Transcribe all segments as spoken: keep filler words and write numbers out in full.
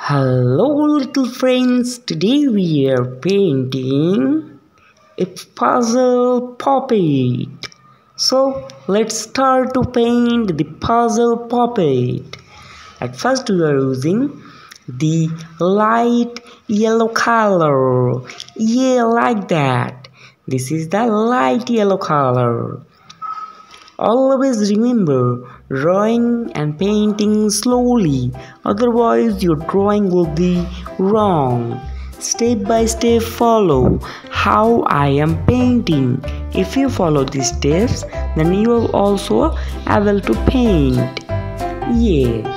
Hello, little friends. Today we are painting a puzzle puppet. So let's start to paint the puzzle puppet. At first, we are using the light yellow color. Yeah, like that. This is the light yellow color. Always remember drawing and painting slowly, otherwise your drawing will be wrong. Step by step follow how I am painting. If you follow these steps, then you will also able to paint. Yeah.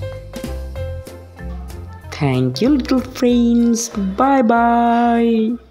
Thank you, little friends. Bye bye.